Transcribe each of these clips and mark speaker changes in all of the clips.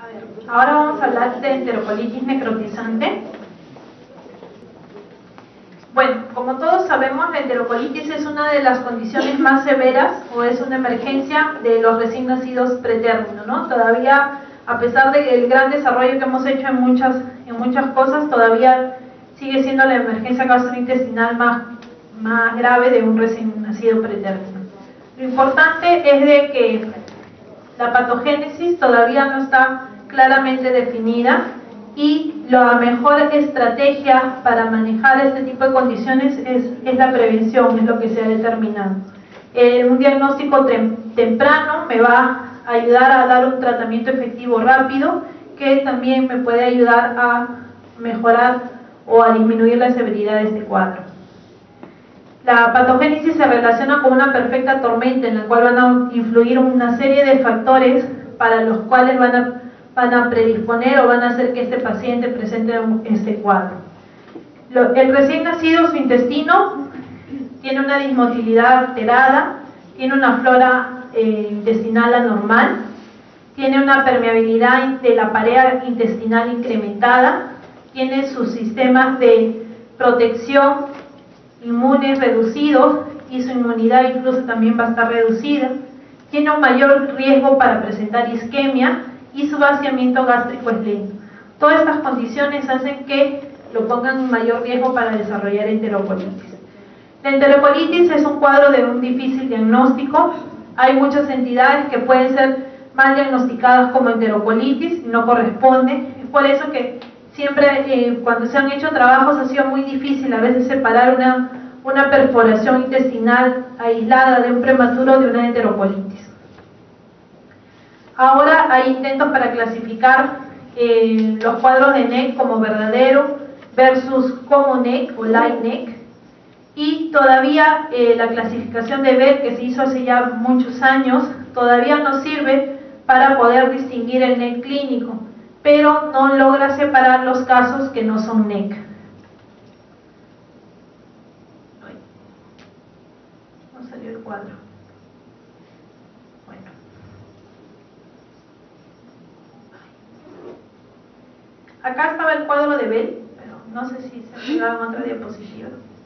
Speaker 1: Ahora vamos a hablar de enterocolitis necrotizante. Bueno, como todos sabemos, la enterocolitis es una de las condiciones más severas o es una emergencia de los recién nacidos pretérmino, ¿no? Todavía, a pesar del gran desarrollo que hemos hecho en muchas cosas, todavía sigue siendo la emergencia gastrointestinal más grave de un recién nacido pretérmino. Lo importante es de que la patogénesis todavía no está claramente definida y la mejor estrategia para manejar este tipo de condiciones es la prevención, es lo que se ha determinado. Un diagnóstico temprano me va a ayudar a dar un tratamiento efectivo rápido, que también me puede ayudar a mejorar o a disminuir la severidad de este cuadro. La patogénesis se relaciona con una perfecta tormenta en la cual van a influir una serie de factores para los cuales van a predisponer o van a hacer que este paciente presente este cuadro. El recién nacido, su intestino tiene una dismotilidad alterada, tiene una flora intestinal anormal, tiene una permeabilidad de la pared intestinal incrementada, tiene sus sistemas de protección inmunes reducidos y su inmunidad incluso también va a estar reducida, tiene un mayor riesgo para presentar isquemia y su vaciamiento gástrico es lento. Todas estas condiciones hacen que lo pongan en mayor riesgo para desarrollar enterocolitis. La enterocolitis es un cuadro de un difícil diagnóstico. Hay muchas entidades que pueden ser mal diagnosticadas como enterocolitis y no corresponde. Es por eso que siempre cuando se han hecho trabajos ha sido muy difícil a veces separar una perforación intestinal aislada de un prematuro de una enterocolitis. Ahora hay intentos para clasificar los cuadros de NEC como verdadero versus como NEC o light NEC, y todavía la clasificación de Beck, que se hizo hace ya muchos años, todavía no sirve para poder distinguir el NEC clínico, pero no logra separar los casos que no son NEC. No salió el cuadro. Bueno. Acá estaba el cuadro de Bell, pero no sé si se ha pegado en otra diapositiva.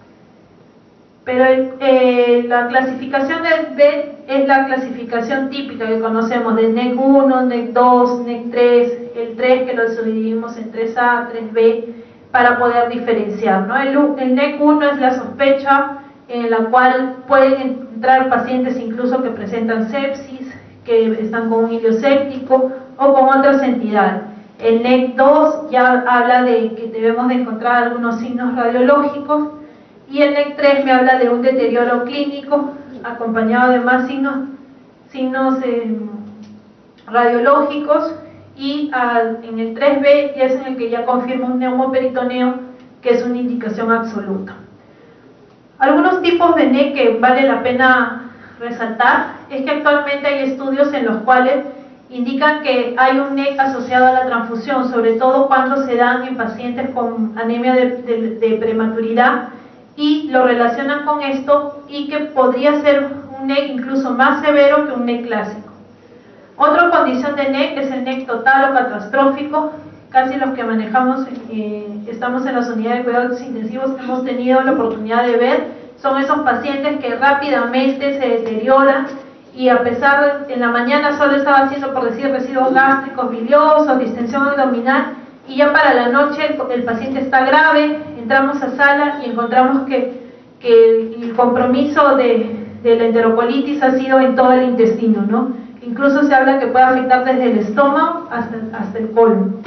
Speaker 1: Pero la clasificación de Bell es la clasificación típica que conocemos de NEC 1, NEC 2, NEC 3, el 3 que lo subdividimos en 3A, 3B, para poder diferenciar, ¿no? El NEC 1 es la sospecha en la cual pueden entrar pacientes incluso que presentan sepsis, que están con un hilo séptico o con otras entidades. El NEC 2 ya habla de que debemos de encontrar algunos signos radiológicos, y el NEC 3 me habla de un deterioro clínico acompañado de más signos radiológicos, y en el 3B ya es en el que ya confirma un neumoperitoneo, que es una indicación absoluta. Algunos tipos de NEC que vale la pena resaltar es que actualmente hay estudios en los cuales indican que hay un NEC asociado a la transfusión, sobre todo cuando se dan en pacientes con anemia de prematuridad, y lo relacionan con esto, y que podría ser un NEC incluso más severo que un NEC clásico. Otra condición de NEC es el NEC total o catastrófico. Casi los que manejamos, estamos en las unidades de cuidados intensivos, hemos tenido la oportunidad de ver, son esos pacientes que rápidamente se deterioran, y a pesar en la mañana solo estaba haciendo, por decir, residuos gástricos biliosos, distensión abdominal, y ya para la noche el paciente está grave, entramos a sala y encontramos que el compromiso de la enterocolitis ha sido en todo el intestino, ¿no? Incluso se habla que puede afectar desde el estómago hasta el colon.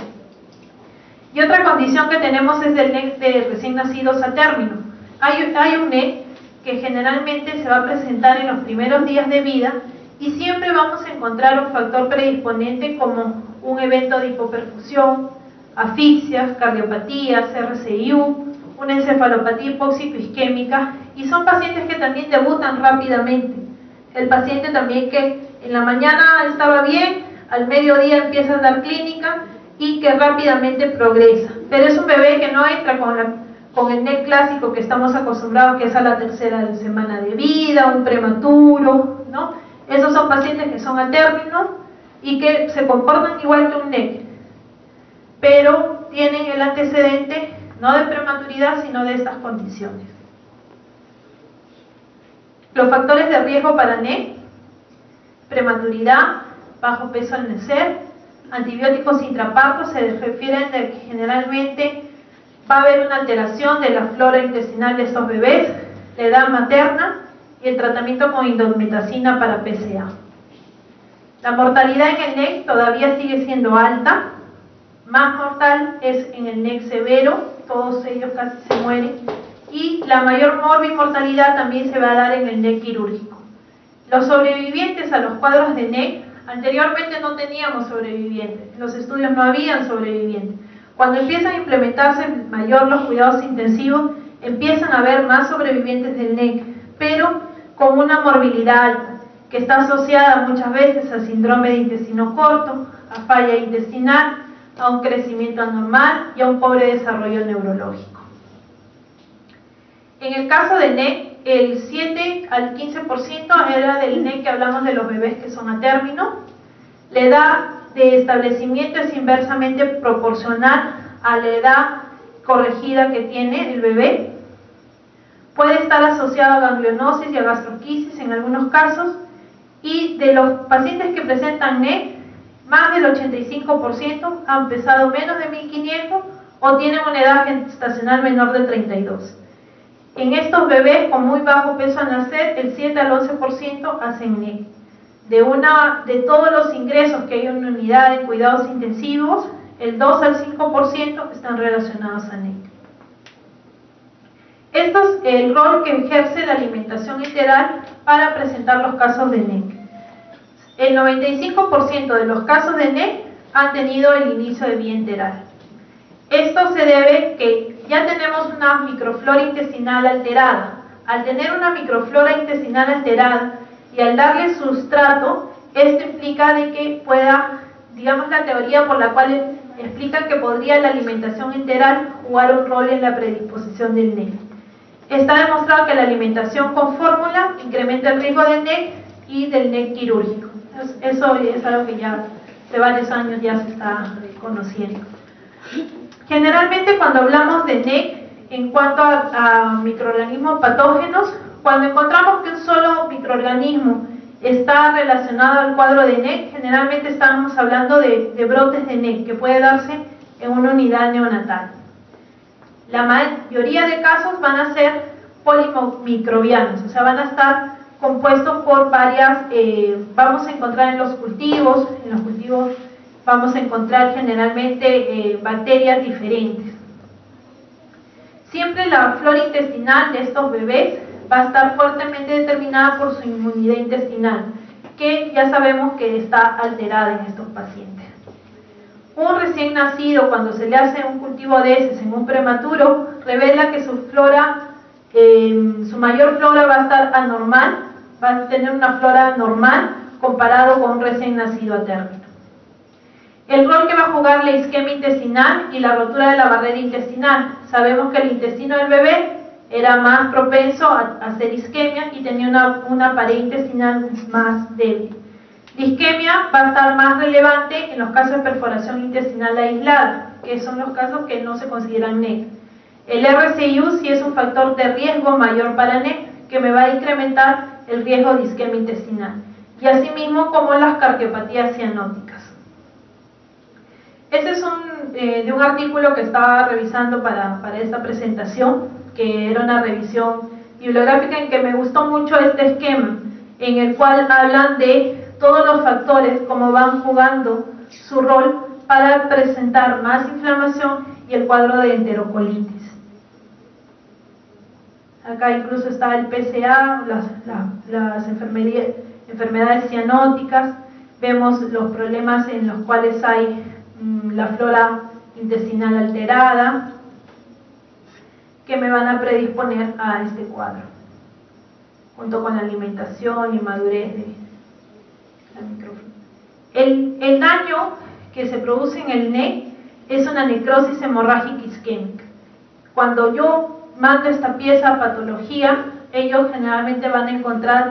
Speaker 1: Y otra condición que tenemos es el NEC de recién nacidos a término. Hay un NEC que generalmente se va a presentar en los primeros días de vida, y siempre vamos a encontrar un factor predisponente como un evento de hipoperfusión, asfixias, cardiopatías, RCIU, una encefalopatía hipóxico-isquémica, y son pacientes que también debutan rápidamente. El paciente también que en la mañana estaba bien, al mediodía empieza a dar clínica y que rápidamente progresa, pero es un bebé que no entra con el NEC clásico que estamos acostumbrados, que es a la tercera semana de vida, un prematuro, ¿no? Esos son pacientes que son a término, y que se comportan igual que un NEC, pero tienen el antecedente no de prematuridad, sino de estas condiciones. Los factores de riesgo para NEC: prematuridad, bajo peso al nacer, antibióticos intraparto. Se refieren de que generalmente va a haber una alteración de la flora intestinal de estos bebés, la edad materna y el tratamiento con indometacina para PCA. La mortalidad en el NEC todavía sigue siendo alta. Más mortal es en el NEC severo, todos ellos casi se mueren, y la mayor mortalidad también se va a dar en el NEC quirúrgico. Los sobrevivientes a los cuadros de NEC, anteriormente no teníamos sobrevivientes, en los estudios no habían sobrevivientes. Cuando empiezan a implementarse mayor los cuidados intensivos, empiezan a haber más sobrevivientes del NEC, pero con una morbilidad alta, que está asociada muchas veces al síndrome de intestino corto, a falla intestinal, a un crecimiento anormal y a un pobre desarrollo neurológico. En el caso de NEC, el 7 al 15% era del NEC que hablamos de los bebés que son a término. La edad de establecimiento es inversamente proporcional a la edad corregida que tiene el bebé. Puede estar asociado a ganglionosis y a gastroquisis en algunos casos, y de los pacientes que presentan NEC, más del 85% han pesado menos de 1500 o tienen una edad gestacional menor de 32. En estos bebés con muy bajo peso al nacer, el 7 al 11% hacen NEC. De todos los ingresos que hay en una unidad de cuidados intensivos, el 2 al 5% están relacionados a NEC. Esto es el rol que ejerce la alimentación enteral para presentar los casos de NEC. El 95% de los casos de NEC han tenido el inicio de vía enteral. Esto se debe que ya tenemos una microflora intestinal alterada. Al tener una microflora intestinal alterada y al darle sustrato, esto implica de que pueda, digamos, la teoría por la cual explican que podría la alimentación enteral jugar un rol en la predisposición del NEC. Está demostrado que la alimentación con fórmula incrementa el riesgo del NEC y del NEC quirúrgico. Eso es algo que ya de varios años ya se está conociendo. Generalmente cuando hablamos de NEC en cuanto a microorganismos patógenos, cuando encontramos que un solo microorganismo está relacionado al cuadro de NEC, generalmente estamos hablando de brotes de NEC que puede darse en una unidad neonatal. La mayoría de casos van a ser polimicrobianos, o sea, van a estar compuestos por varias, vamos a encontrar en los cultivos vamos a encontrar generalmente bacterias diferentes. Siempre la flora intestinal de estos bebés va a estar fuertemente determinada por su inmunidad intestinal, que ya sabemos que está alterada en estos pacientes. Un recién nacido, cuando se le hace un cultivo de heces en un prematuro, revela que su flora, su mayor flora va a estar anormal, va a tener una flora normal comparado con un recién nacido a término. El rol que va a jugar la isquemia intestinal y la rotura de la barrera intestinal. Sabemos que el intestino del bebé era más propenso a hacer isquemia y tenía una pared intestinal más débil. La isquemia va a estar más relevante en los casos de perforación intestinal aislada, que son los casos que no se consideran NEC. El RCIU sí es un factor de riesgo mayor para NEC, que me va a incrementar el riesgo de isquemia intestinal, y asimismo como las cardiopatías cianóticas. Este es de un artículo que estaba revisando para esta presentación, que era una revisión bibliográfica en que me gustó mucho este esquema, en el cual hablan de todos los factores, cómo van jugando su rol para presentar más inflamación y el cuadro de enterocolitis. Acá incluso está el PCA, las enfermedades cianóticas, vemos los problemas en los cuales hay la flora intestinal alterada, que me van a predisponer a este cuadro, junto con la alimentación y madurez de la microflora. El daño que se produce en el NEC es una necrosis hemorrágica isquémica. Cuando yo mando esta pieza a patología, ellos generalmente van a encontrar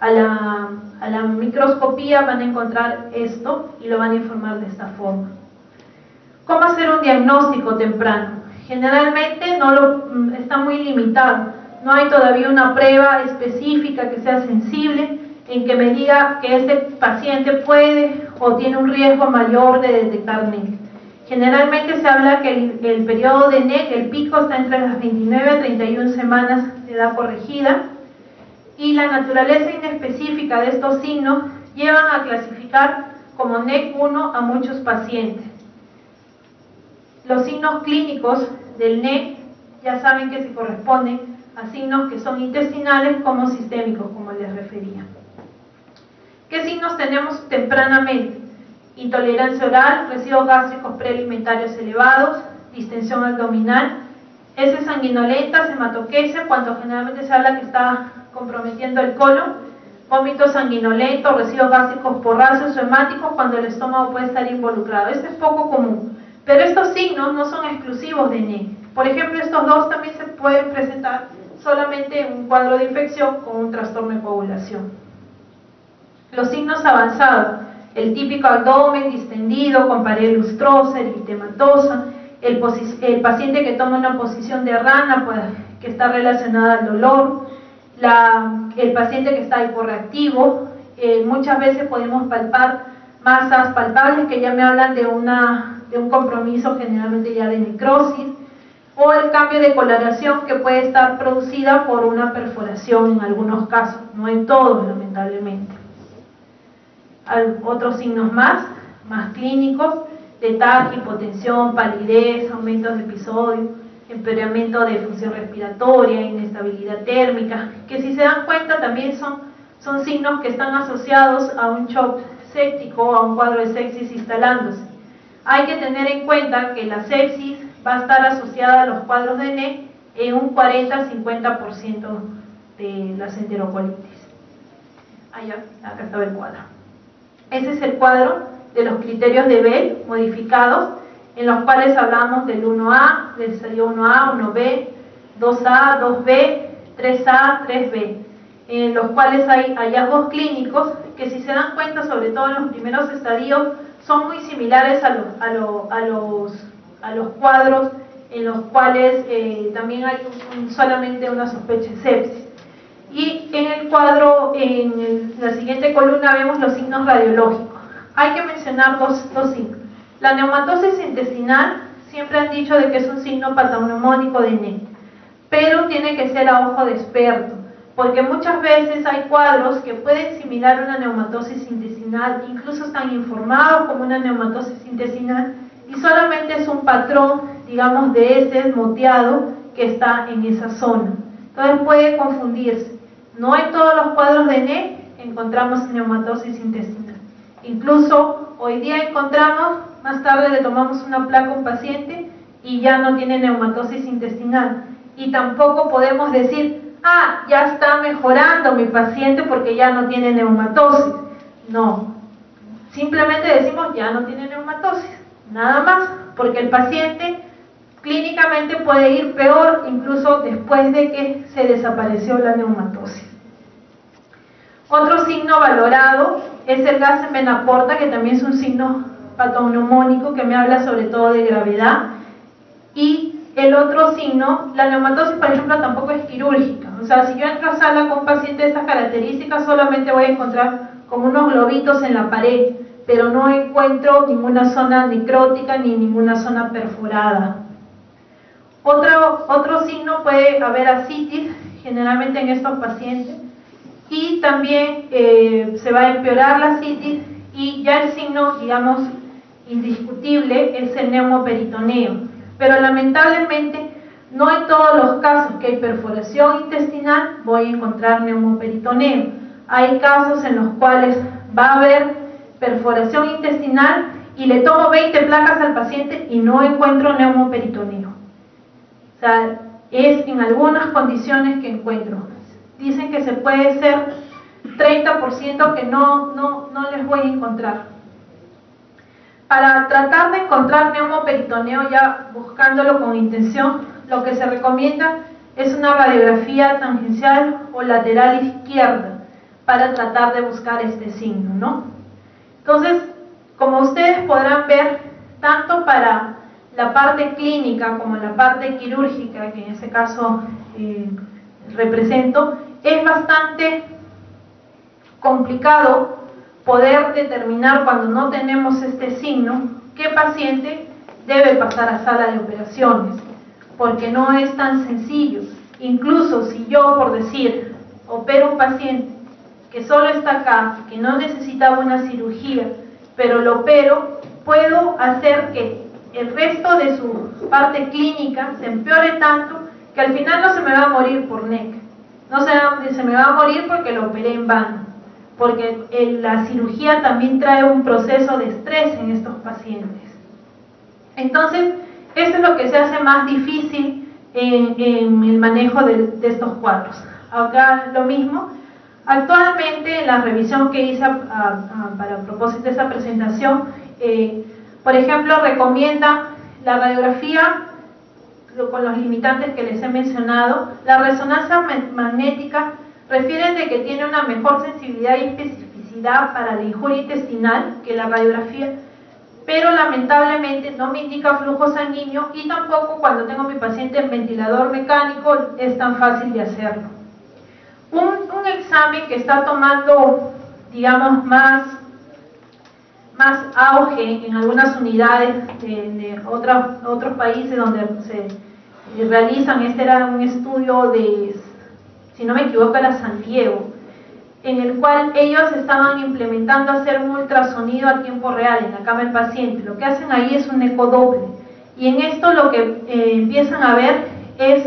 Speaker 1: a la microscopía van a encontrar esto y lo van a informar de esta forma. ¿Cómo hacer un diagnóstico temprano? Generalmente está muy limitado, no hay todavía una prueba específica que sea sensible en que me diga que este paciente puede o tiene un riesgo mayor de detectar NEC. Generalmente se habla que el periodo de NEC, el pico, está entre las 29 a 31 semanas de edad corregida, y la naturaleza inespecífica de estos signos llevan a clasificar como NEC 1 a muchos pacientes. Los signos clínicos del NEC ya saben que se corresponden a signos que son intestinales como sistémicos, como les refería. ¿Qué signos tenemos tempranamente? Intolerancia oral, residuos gástricos prealimentarios elevados, distensión abdominal, heces sanguinolentas, hematoquesia, cuando generalmente se habla que está comprometiendo el colon, vómitos sanguinolentos, residuos gástricos porráceos o hemáticos cuando el estómago puede estar involucrado. Esto es poco común, pero estos signos no son exclusivos de NEC. Por ejemplo, estos dos también se pueden presentar solamente en un cuadro de infección con un trastorno de coagulación. Los signos avanzados, el típico abdomen distendido con pared lustrosa, eritematosa, el paciente que toma una posición de rana pues, que está relacionada al dolor, el paciente que está hiporreactivo, muchas veces podemos palpar masas palpables que ya me hablan de un compromiso generalmente ya de necrosis, o el cambio de coloración que puede estar producida por una perforación en algunos casos, no en todos lamentablemente. Otros signos más clínicos, letargia, hipotensión, palidez, aumentos de episodio, empeoramiento de función respiratoria, inestabilidad térmica, que si se dan cuenta también son signos que están asociados a un shock séptico o a un cuadro de sepsis instalándose. Hay que tener en cuenta que la sepsis va a estar asociada a los cuadros de NEC en un 40-50% de las enterocolitis. Acá estaba el cuadro. Ese es el cuadro de los criterios de Bell modificados, en los cuales hablamos del 1A, del estadio 1A, 1B, 2A, 2B, 3A, 3B, en los cuales hay hallazgos clínicos que, si se dan cuenta, sobre todo en los primeros estadios, son muy similares a los cuadros en los cuales también hay solamente una sospecha de sepsis. Y en el cuadro, en la siguiente columna, vemos los signos radiológicos. Hay que mencionar dos signos. La neumatosis intestinal, siempre han dicho de que es un signo patognomónico de NEC, pero tiene que ser a ojo de experto, porque muchas veces hay cuadros que pueden similar una neumatosis intestinal, incluso están informados como una neumatosis intestinal, y solamente es un patrón, digamos, de heces moteado que está en esa zona. Entonces puede confundirse. No en todos los cuadros de NEC encontramos neumatosis intestinal. Incluso hoy día encontramos, más tarde le tomamos una placa a un paciente y ya no tiene neumatosis intestinal. Y tampoco podemos decir, ya está mejorando mi paciente porque ya no tiene neumatosis. No, simplemente decimos ya no tiene neumatosis, nada más, porque el paciente clínicamente puede ir peor incluso después de que se desapareció la neumatosis. Otro signo valorado es el gas en vena porta, que también es un signo patognomónico que me habla sobre todo de gravedad. Y el otro signo, la neumatosis, por ejemplo, tampoco es quirúrgica. O sea, si yo entro a sala con un paciente de estas características, solamente voy a encontrar como unos globitos en la pared, pero no encuentro ninguna zona necrótica ni ninguna zona perforada. Otro signo puede haber ascitis, generalmente en estos pacientes, y también se va a empeorar la ascitis, y ya el signo, digamos, indiscutible es el neumoperitoneo. Pero lamentablemente no en todos los casos que hay perforación intestinal voy a encontrar neumoperitoneo. Hay casos en los cuales va a haber perforación intestinal y le tomo 20 placas al paciente y no encuentro neumoperitoneo. O sea, es en algunas condiciones que encuentro. Dicen que se puede ser 30% que no les voy a encontrar. Para tratar de encontrar neumoperitoneo, ya buscándolo con intención, lo que se recomienda es una radiografía tangencial o lateral izquierda, para tratar de buscar este signo, ¿no? Entonces, como ustedes podrán ver, tanto para la parte clínica como la parte quirúrgica, que en ese caso represento, es bastante complicado poder determinar cuando no tenemos este signo qué paciente debe pasar a sala de operaciones, porque no es tan sencillo. Incluso si yo, por decir, opero un paciente que solo está acá, que no necesitaba una cirugía, pero lo opero, puedo hacer que el resto de su parte clínica se empeore tanto que al final no se me va a morir por NEC, no se me va a morir porque lo operé en vano, porque la cirugía también trae un proceso de estrés en estos pacientes. Entonces, esto es lo que se hace más difícil en el manejo de estos cuadros. Acá lo mismo. Actualmente, en la revisión que hice para propósito de esa presentación, por ejemplo, recomienda la radiografía con los limitantes que les he mencionado. La resonancia magnética refieren de que tiene una mejor sensibilidad y especificidad para la injuria intestinal que la radiografía, pero lamentablemente no me indica flujo sanguíneo y tampoco cuando tengo mi paciente en ventilador mecánico es tan fácil de hacerlo. Un examen que está tomando, digamos, más auge en algunas unidades de otros países donde se realizan, este era un estudio de, si no me equivoco, era San Diego, en el cual ellos estaban implementando hacer un ultrasonido a tiempo real en la cama del paciente. Lo que hacen ahí es un ecodoble, y en esto lo que empiezan a ver es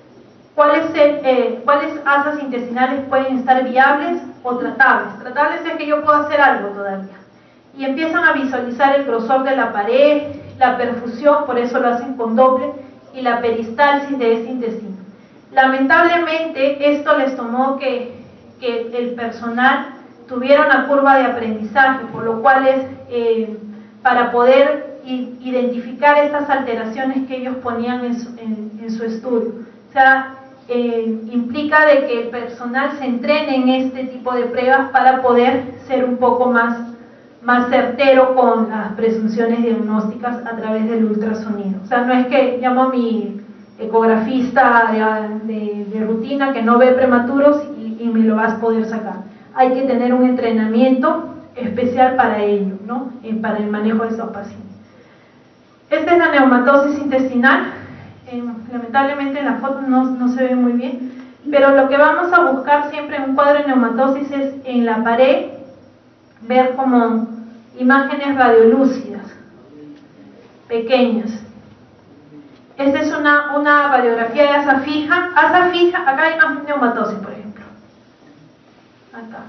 Speaker 1: cuáles asas intestinales pueden estar viables o tratables. Tratables es que yo puedo hacer algo todavía. Y empiezan a visualizar el grosor de la pared, la perfusión, por eso lo hacen con doble, y la peristalsis de este intestino. Lamentablemente, esto les tomó que el personal tuviera una curva de aprendizaje, por lo cual para poder identificar estas alteraciones que ellos ponían en su estudio. O sea, implica de que el personal se entrene en este tipo de pruebas para poder ser un poco más certero con las presunciones diagnósticas a través del ultrasonido. O sea, no es que llamo a mi ecografista de rutina que no ve prematuros y me lo vas a poder sacar. Hay que tener un entrenamiento especial para ello, ¿no? Para el manejo de estos pacientes. Esta es la neumatosis intestinal. Lamentablemente en la foto no se ve muy bien, pero lo que vamos a buscar siempre en un cuadro de neumatosis es en la pared ver como imágenes radiolúcidas pequeñas. Esta es una radiografía de asa fija. Asa fija, acá hay una neumatosis, por ejemplo. Acá.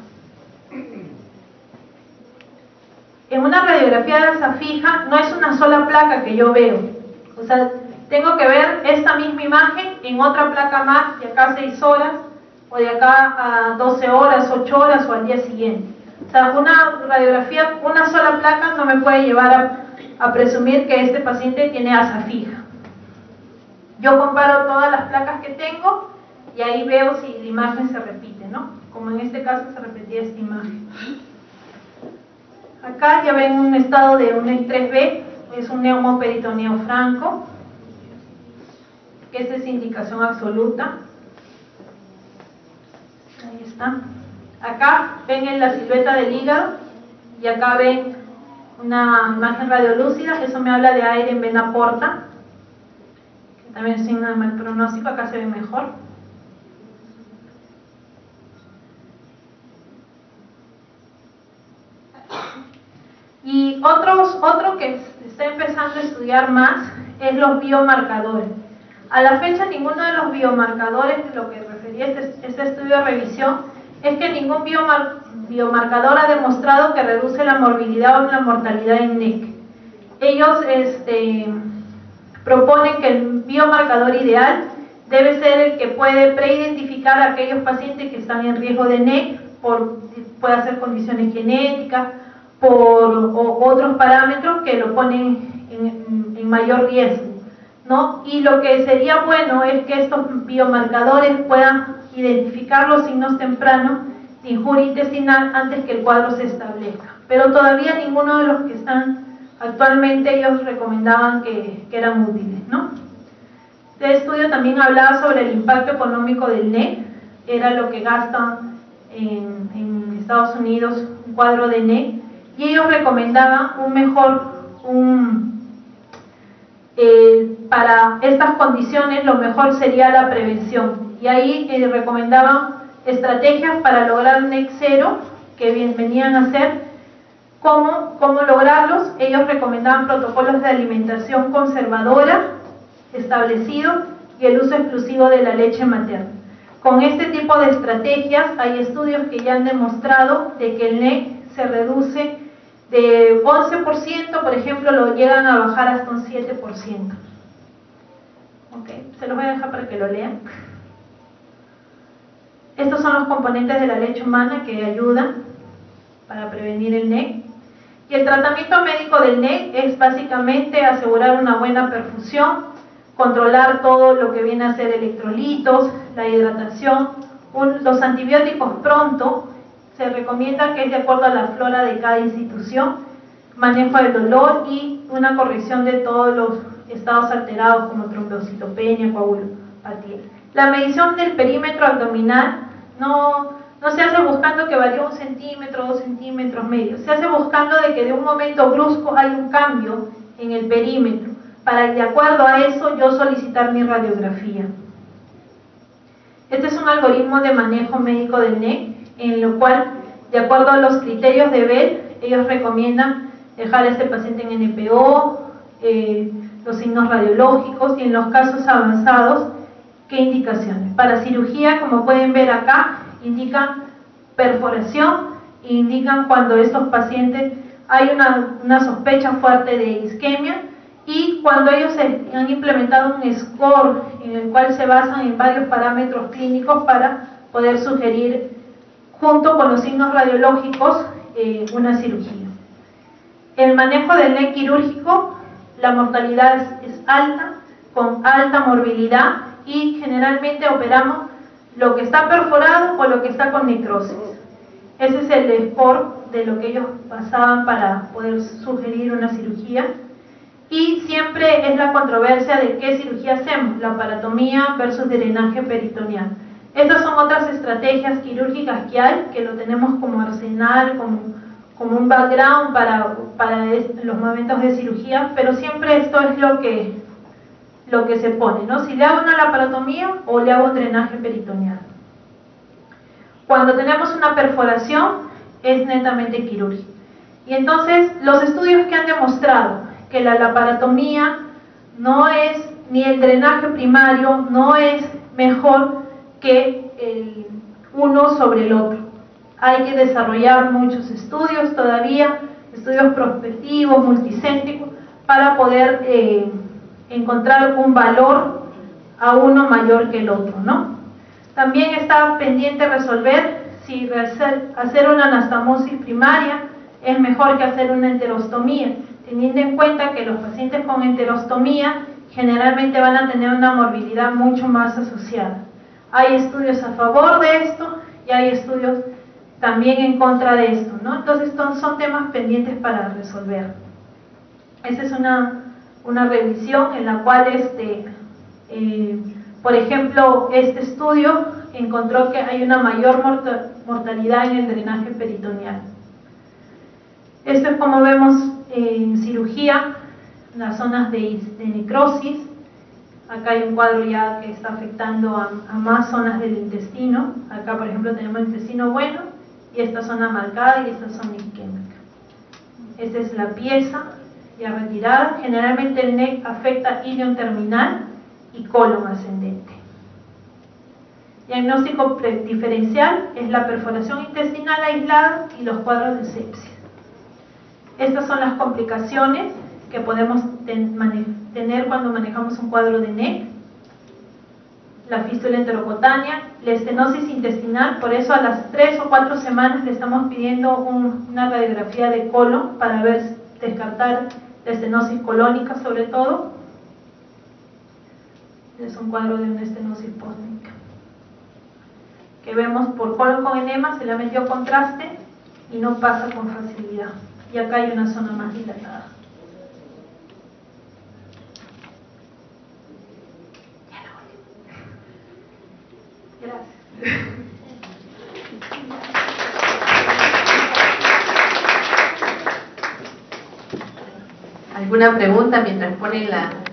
Speaker 1: En una radiografía de asa fija no es una sola placa que yo veo. O sea, tengo que ver esta misma imagen en otra placa más, de acá a 6 horas, o de acá a 12 horas, 8 horas o al día siguiente. O sea, una radiografía, una sola placa no me puede llevar a presumir que este paciente tiene asa fija. Yo comparo todas las placas que tengo y ahí veo si la imagen se repite, ¿no? Como en este caso se repetía esta imagen. Acá ya ven un estado de un I3B, es un neumoperitoneo franco. Esta es indicación absoluta. Ahí está. Acá ven la silueta del hígado y acá ven una imagen radiolúcida. Eso me habla de aire en vena porta, que también es signo de mal pronóstico. Acá se ve mejor. Y otro que se está empezando a estudiar más es los biomarcadores. A la fecha, ninguno de los biomarcadores, de lo que refería este estudio de revisión, es que ningún biomarcador ha demostrado que reduce la morbilidad o la mortalidad en NEC. Ellos proponen que el biomarcador ideal debe ser el que puede preidentificar a aquellos pacientes que están en riesgo de NEC, puede ser condiciones genéticas, o otros parámetros que lo ponen en mayor riesgo, ¿no? Y lo que sería bueno es que estos biomarcadores puedan identificar los signos tempranos injuria intestinal antes que el cuadro se establezca. Pero todavía ninguno de los que están actualmente ellos recomendaban que eran útiles, ¿no? Este estudio también hablaba sobre el impacto económico del NEC, era lo que gastan en Estados Unidos un cuadro de NEC, y ellos recomendaban para estas condiciones lo mejor sería la prevención, y ahí recomendaban estrategias para lograr NEC 0, que venían a ser cómo lograrlos. Ellos recomendaban protocolos de alimentación conservadora establecidos y el uso exclusivo de la leche materna. Con este tipo de estrategias hay estudios que ya han demostrado de que el NEC se reduce de 11%, por ejemplo, lo llegan a bajar hasta un 7%. Okay. Se los voy a dejar para que lo lean. Estos son los componentes de la leche humana que ayudan para prevenir el NEC. Y el tratamiento médico del NEC es básicamente asegurar una buena perfusión, controlar todo lo que viene a ser electrolitos, la hidratación. Los antibióticos pronto se recomienda que es de acuerdo a la flora de cada institución, manejo del dolor y una corrección de todos los estados alterados como trombocitopenia, coagulopatía. La medición del perímetro abdominal no se hace buscando que varíe 1 centímetro, 2 centímetros medio, se hace buscando de que de un momento brusco hay un cambio en el perímetro, para de acuerdo a eso yo solicitar mi radiografía. Este es un algoritmo de manejo médico del NEC, en lo cual, de acuerdo a los criterios de Bell, ellos recomiendan dejar a este paciente en NPO, los signos radiológicos, y en los casos avanzados, ¿qué indicaciones? Para cirugía, como pueden ver acá, indican perforación, indican cuando estos pacientes hay una sospecha fuerte de isquemia, y cuando ellos han implementado un score en el cual se basan en varios parámetros clínicos para poder sugerir, junto con los signos radiológicos, una cirugía. El manejo del NEC quirúrgico, la mortalidad es alta, con alta morbilidad, y generalmente operamos lo que está perforado o lo que está con necrosis. Ese es el score de lo que ellos basaban para poder sugerir una cirugía. Y siempre es la controversia de qué cirugía hacemos, la paratomía versus drenaje peritoneal. Estas son otras estrategias quirúrgicas que hay, que lo tenemos como arsenal, como un background para los momentos de cirugía, pero siempre esto es lo que se pone, ¿no? Si le hago una laparotomía o le hago un drenaje peritoneal. Cuando tenemos una perforación es netamente quirúrgico. Y entonces los estudios que han demostrado que la laparotomía no es, ni el drenaje primario no es mejor que el uno sobre el otro. Hay que desarrollar muchos estudios todavía, estudios prospectivos, multicéntricos, para poder encontrar un valor a uno mayor que el otro, ¿no? También está pendiente resolver si hacer una anastomosis primaria es mejor que hacer una enterostomía, teniendo en cuenta que los pacientes con enterostomía generalmente van a tener una morbilidad mucho más asociada. Hay estudios a favor de esto y hay estudios también en contra de esto, ¿no? Entonces son temas pendientes para resolver. Esa es una revisión en la cual por ejemplo, este estudio encontró que hay una mayor mortalidad en el drenaje peritoneal. Esto es como vemos en cirugía, las zonas de necrosis. Acá hay un cuadro ya que está afectando a más zonas del intestino. Acá, por ejemplo, tenemos el intestino bueno y esta zona marcada y esta zona isquémica. Esta es la pieza ya retirada. Generalmente el NEC afecta ilion terminal y colon ascendente. Diagnóstico diferencial es la perforación intestinal aislada y los cuadros de sepsis. Estas son las complicaciones que podemos tener cuando manejamos un cuadro de NEC. La fístula enterocutánea, la estenosis intestinal, por eso a las 3 o 4 semanas le estamos pidiendo una radiografía de colon para descartar la estenosis colónica sobre todo. Es un cuadro de una estenosis póstnica. que vemos por colon con enema, se le ha metido contraste y no pasa con facilidad. Y acá hay una zona más dilatada. Gracias.
Speaker 2: ¿Alguna pregunta mientras ponen la